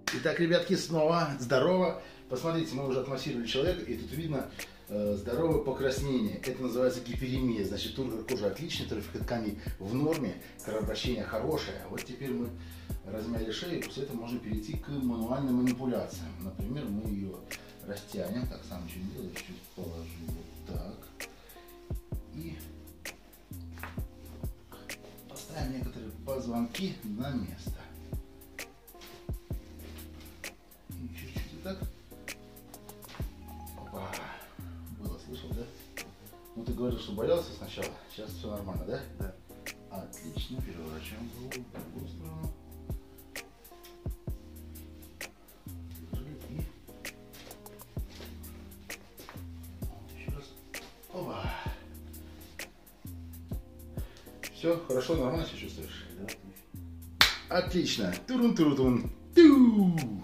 Итак, ребятки, снова здорово. Посмотрите, мы уже отмассировали человека, и тут видно здоровое покраснение. Это называется гиперемия. Значит, тургор кожи отличный, трофика тканей в норме, кровообращение хорошее. Вот теперь мы размяли шею, после этого можно перейти к мануальным манипуляциям. Например, мы ее растянем. Так, сам ничего не делаю, чуть положу вот так. И поставим некоторые позвонки на место. И чуть-чуть вот так. Опа. Было, слышал, да? Ну ты говорил, что боялся сначала. Сейчас все нормально, да? Да. Отлично. Переворачиваем голову в другую сторону. Еще раз. Опа. Все, хорошо, нормально себя чувствуешь? Да. Отлично. Турун-турун-тун. Ту.